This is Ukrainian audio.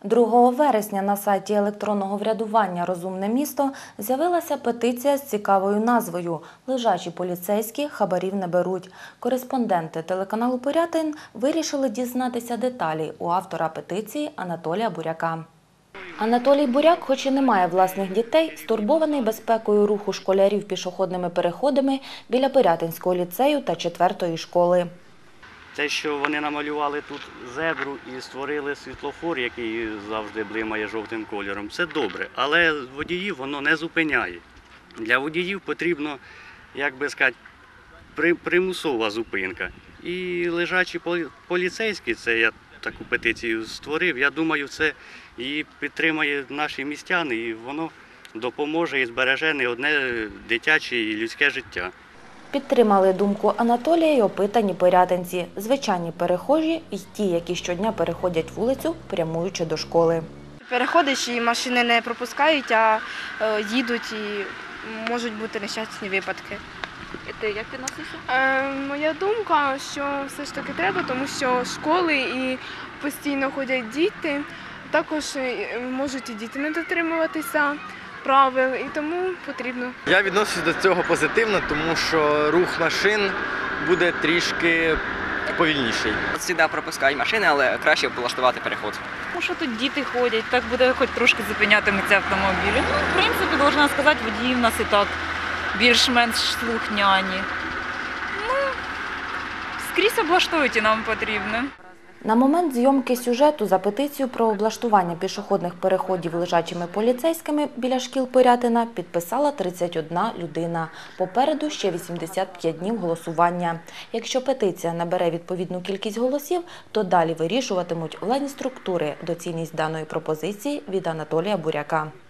2 вересня на сайті електронного врядування «Розумне місто» з'явилася петиція з цікавою назвою «Лежачі поліцейські хабарів не беруть». Кореспонденти телеканалу «Пирятин» вирішили дізнатися деталі у автора петиції Анатолія Буряка. Анатолій Буряк, хоч і не має власних дітей, стурбований безпекою руху школярів пішохідними переходами біля Пирятинського ліцею та 4-ї школи. Те, що вони намалювали тут зебру і створили світлофор, який завжди блимає жовтим кольором, це добре. Але водіїв воно не зупиняє. Для водіїв потрібно, як би сказати, примусова зупинка. І лежачі поліцейські, це я таку петицію створив, я думаю, це і підтримає наші містяни, і воно допоможе і збереже не одне дитяче і людське життя. Підтримали думку Анатолія й опитані пирятинці, звичайні перехожі і ті, які щодня переходять вулицю, прямуючи до школи. Переходиш і машини не пропускають, а їдуть і можуть бути нещасні випадки. І ти як відносишся? Моя думка, що все ж таки треба, тому що школи і постійно ходять діти, також можуть і діти не дотримуватися правил, і тому потрібно. Я відношусь до цього позитивно, тому що рух машин буде трішки повільніший. Завжди пропускають машини, але краще влаштувати переход. Тому що тут діти ходять, так буде хоч трошки зупинятиметься автомобілі. Ну, в принципі, должна сказати, водії в нас і так більш-менш слухняні. Ну, скрізь облаштують і нам потрібно. На момент зйомки сюжету за петицію про облаштування пішохідних переходів лежачими поліцейськими біля шкіл Пирятина підписала 31 людина. Попереду ще 85 днів голосування. Якщо петиція набере відповідну кількість голосів, то далі вирішуватимуть владні структури доцільність даної пропозиції від Анатолія Буряка.